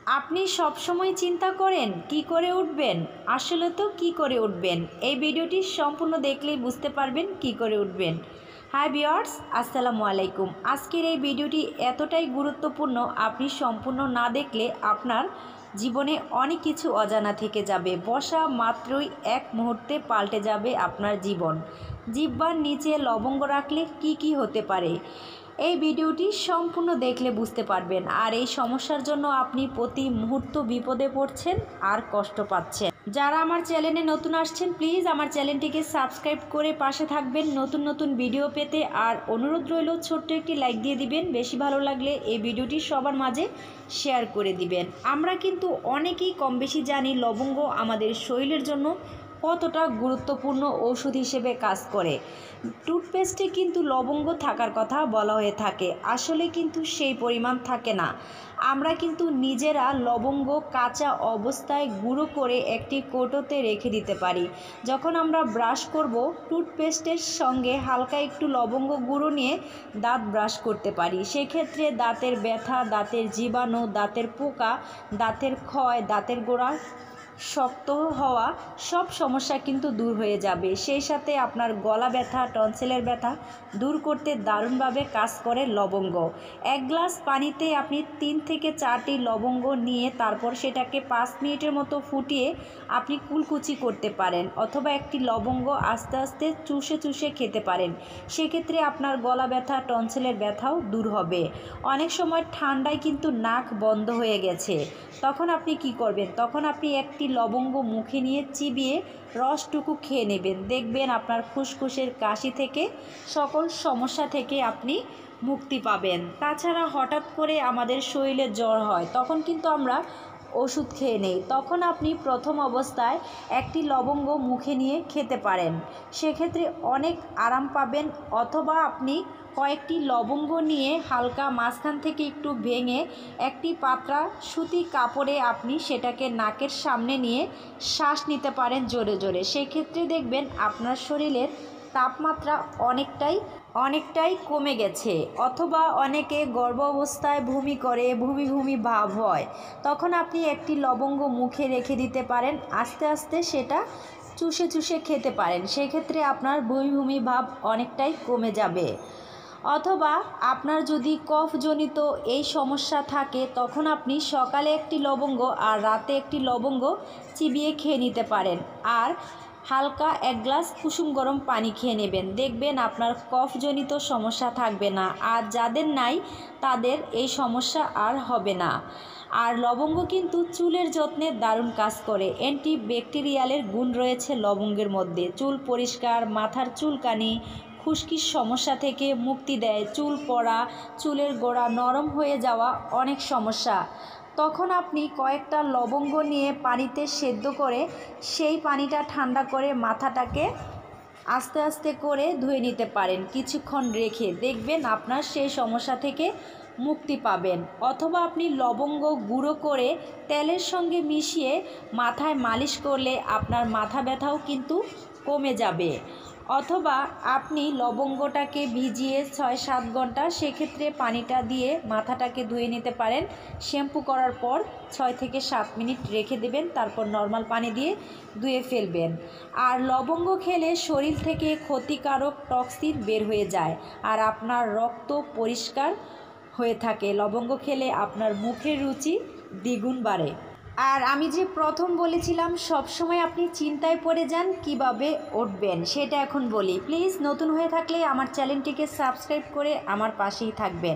আপনি সব সময় চিন্তা করেন কি করে উঠবেন, আসলে তো কি করে উঠবেন। এই ভিডিওটি সম্পূর্ণ দেখলেই বুঝতে পারবেন কি করে উঠবেন। হাই ভিউয়ার্স, আসসালামু আলাইকুম। আজকের এই ভিডিওটি এতটাই গুরুত্বপূর্ণ, আপনি সম্পূর্ণ না দেখলে আপনার জীবনে অনেক কিছু অজানা থেকে যাবে। বসা মাত্রই এক মুহূর্তে পাল্টে যাবে আপনার জীবন। জিহ্বার নিচে লবঙ্গ রাখলে কি কি হতে পারে, এই ভিডিওটি সম্পূর্ণ দেখলে বুঝতে পারবেন। আর এই সমস্যার জন্য আপনি প্রতি মুহূর্ত বিপদে পড়ছেন আর কষ্ট পাচ্ছেন। যারা আমার চ্যানেলে নতুন আসছেন, প্লিজ আমার চ্যানেলটিকে সাবস্ক্রাইব করে পাশে থাকবেন নতুন নতুন ভিডিও পেতে। আর অনুরোধ রইল ছোট্ট একটি লাইক দিয়ে দিবেন, বেশি ভালো লাগলে এই ভিডিওটি সবার মাঝে শেয়ার করে দিবেন। আমরা কিন্তু অনেকেই কম বেশি জানি লবঙ্গ আমাদের শরীরের জন্য কতটা গুরুত্বপূর্ণ ঔষধ হিসেবে কাজ করে। টুথপেস্টে কিন্তু লবঙ্গ থাকার কথা বলা হয়ে থাকে, আসলে কিন্তু সেই পরিমাণ থাকে না। আমরা কিন্তু নিজেরা লবঙ্গ কাঁচা অবস্থায় গুঁড়ো করে একটি কৌটোতে রেখে দিতে পারি। যখন আমরা ব্রাশ করব, টুথপেস্টের সঙ্গে হালকা একটু লবঙ্গ গুঁড়ো নিয়ে দাঁত ব্রাশ করতে পারি। সেক্ষেত্রে দাঁতের ব্যথা, দাঁতের জীবাণু, দাঁতের পোকা, দাঁতের ক্ষয়, দাঁতের গোড়া শক্ত হওয়া সব সমস্যা কিন্তু দূর হয়ে যাবে। সেই সাথে আপনার গলা ব্যথা, টনসিলের ব্যথা দূর করতে দারুণভাবে কাজ করে লবঙ্গ। এক গ্লাস পানিতে আপনি 3 থেকে 4টি লবঙ্গ নিয়ে তারপর সেটাকে 5 মিনিটের মতো ফুটিয়ে আপনি কুলকুচি করতে পারেন, অথবা একটি লবঙ্গ আস্তে আস্তে চুষে চুষে খেতে পারেন। সেক্ষেত্রে আপনার গলা ব্যথা, টনসিলের ব্যথাও দূর হবে। অনেক সময় ঠান্ডায় কিন্তু নাক বন্ধ হয়ে গেছে, তখন আপনি কি করবেন? তখন আপনি একটি লবঙ্গ মুখে নিয়ে চিবিয়ে রসটুকু খেয়ে নেবেন। দেখবেন আপনার ফুসফুসের কাশি থেকে, সকল সমস্যা থেকে আপনি মুক্তি পাবেন। তাছাড়া হঠাৎ করে আমাদের শরীরে জ্বর হয়, তখন কিন্তু আমরা ওষুধ খেয়ে নেই। তখন আপনি প্রথম অবস্থায় একটি লবঙ্গ মুখে নিয়ে খেতে পারেন, সেক্ষেত্রে অনেক আরাম পাবেন। অথবা আপনি কয়েকটি লবঙ্গ নিয়ে হালকা মাঝখান থেকে একটু ভেঙে একটি পাতলা সুতি কাপড়ে আপনি সেটাকে নাকের সামনে নিয়ে শ্বাস নিতে পারেন জোরে জোরে। সেক্ষেত্রে দেখবেন আপনার শরীরের তাপমাত্রা অনেকটাই কমে গেছে। অথবা অনেকে গর্ভ অবস্থায় বমি করে, বমি বমি ভাব হয়, তখন আপনি একটি লবঙ্গ মুখে রেখে দিতে পারেন, আস্তে আস্তে সেটা চুষে চুষে খেতে পারেন। সেক্ষেত্রে আপনার বমি বমি ভাব অনেকটাই কমে যাবে। অথবা আপনার যদি কফজনিত এই সমস্যা থাকে, তখন আপনি সকালে একটি লবঙ্গ আর রাতে একটি লবঙ্গ চিবিয়ে খেয়ে নিতে পারেন। আর হালকা 1 গ্লাস কুসুম গরম পানি খেয়ে নেবেন, দেখবেন আপনার কফজনিত সমস্যা থাকবে না। আর যাদের নাই তাদের এই সমস্যা আর হবে না। আর লবঙ্গ কিন্তু চুলের যত্নে দারুণ কাজ করে। অ্যান্টিব্যাকটেরিয়ালের গুণ রয়েছে লবঙ্গের মধ্যে। চুল পরিষ্কার, মাথার চুলকানি, খুশকির সমস্যা থেকে মুক্তি দেয়। চুল পড়া, চুলের গোড়া নরম হয়ে যাওয়া অনেক সমস্যা, তখন আপনি কয়েকটা লবঙ্গ নিয়ে পানিতে সেদ্ধ করে সেই পানিটা ঠান্ডা করে মাথাটাকে আস্তে আস্তে করে ধুয়ে নিতে পারেন কিছুক্ষণ রেখে, দেখবেন আপনার সেই সমস্যা থেকে মুক্তি পাবেন। অথবা আপনি লবঙ্গ গুঁড়ো করে তেলের সঙ্গে মিশিয়ে মাথায় মালিশ করলে আপনার মাথা ব্যথাও কিন্তু কমে যাবে। অথবা আপনি লবঙ্গটাকে ভিজিয়ে 6-7 ঘন্টা সেক্ষেত্রে পানিটা দিয়ে মাথাটাকে ধুয়ে নিতে পারেন। শ্যাম্পু করার পর 6 থেকে 7 মিনিট রেখে দেবেন, তারপর নর্মাল পানি দিয়ে ধুয়ে ফেলবেন। আর লবঙ্গ খেলে শরীর থেকে ক্ষতিকারক টক্সিন বের হয়ে যায় আর আপনার রক্ত পরিষ্কার হয়ে থাকে। লবঙ্গ খেলে আপনার মুখের রুচি দ্বিগুণ বাড়ে। আর আমি যে প্রথম বলেছিলাম সবসময় আপনি চিন্তায় পড়ে যান কিভাবে উঠবেন, সেটা এখন বলি। প্লিজ নতুন হয়ে থাকলে আমার চ্যানেলটিকে সাবস্ক্রাইব করে আমার পাশেই থাকবেন।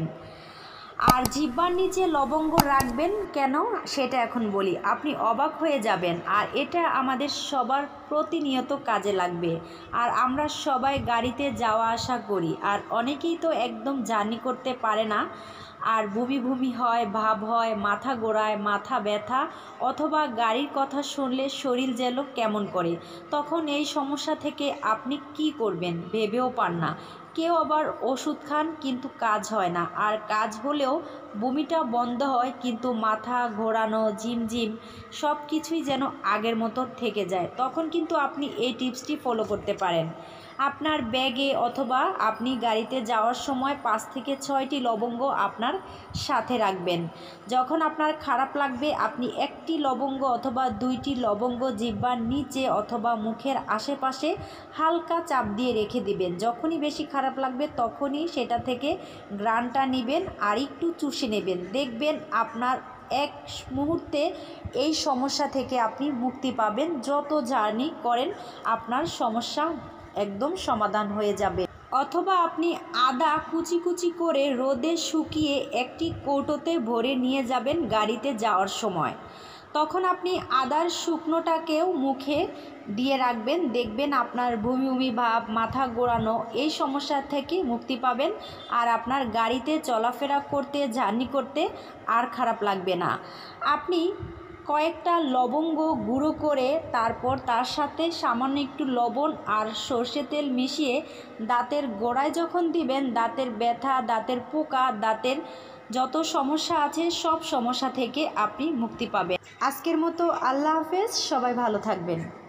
আর জিহ্বার নিচে লবঙ্গ রাখবেন কেন, সেটা এখন বলি। আপনি অবাক হয়ে যাবেন। আর এটা আমাদের সবার প্রতিনিয়ত কাজে লাগবে। আর আমরা সবাই গাড়িতে যাওয়া আসা করি, আর অনেকেই তো একদম জার্নি করতে পারে না, আর বমি বমি হয়, ভাব হয়, মাথা ঘোরায়, মাথা ব্যথা, অথবা গাড়ির কথা শুনলে শরীর যেন কেমন করে। তখন এই সমস্যা থেকে আপনি কি করবেন ভেবেও পান না। কেউ আবার ওষুধ খান কিন্তু কাজ হয় না, আর কাজ হলেও বমিটা বন্ধ হয়, কিন্তু মাথা ঘোরানো, ঝিমঝিম সব কিছুই যেন আগের মতো থেকে যায়। তখন কিন্তু আপনি এই টিপসটি ফলো করতে পারেন। আপনার ব্যাগে অথবা আপনি গাড়িতে যাওয়ার সময় 5 থেকে 6টি লবঙ্গ আপনার সাথে রাখবেন। যখন আপনার খারাপ লাগবে আপনি 1টি লবঙ্গ অথবা 2টি লবঙ্গ জিহ্বার নিচে অথবা মুখের আশেপাশে হালকা চাপ দিয়ে রেখে দিবেন। যখনই বেশি খারাপ লাগবে তখনই সেটা থেকে ঘ্রাণটা নেবেন আর একটু চুষে নেবেন। দেখবেন আপনার এক মুহূর্তে এই সমস্যা থেকে আপনি মুক্তি পাবেন। যত জার্নি করেন আপনার সমস্যা একদম সমাধান হয়ে যাবে। অথবা আপনি আদা কুচি কুচি করে রোদে শুকিয়ে একটি কৌটোতে ভরে নিয়ে যাবেন গাড়িতে যাওয়ার সময়। তখন আপনি আদার শুকনোটাকেও মুখে দিয়ে রাখবেন। দেখবেন আপনার বমি বমি ভাব, মাথা ঘোরানো এই সমস্যা থেকে মুক্তি পাবেন। আর আপনার গাড়িতে চলাফেরা করতে, জার্নি করতে আর খারাপ লাগবে না। আপনি কয়েকটা লবঙ্গ গুঁড়ো করে তারপর তার সাথে সামান্য একটু লবণ আর সর্ষে তেল মিশিয়ে দাঁতের গোড়ায় যখন দিবেন, দাঁতের ব্যথা, দাঁতের পোকা, দাঁতের যত সমস্যা আছে সব সমস্যা থেকে আপনি মুক্তি পাবেন। আজকের মতো আল্লাহ হাফেজ, সবাই ভালো থাকবেন।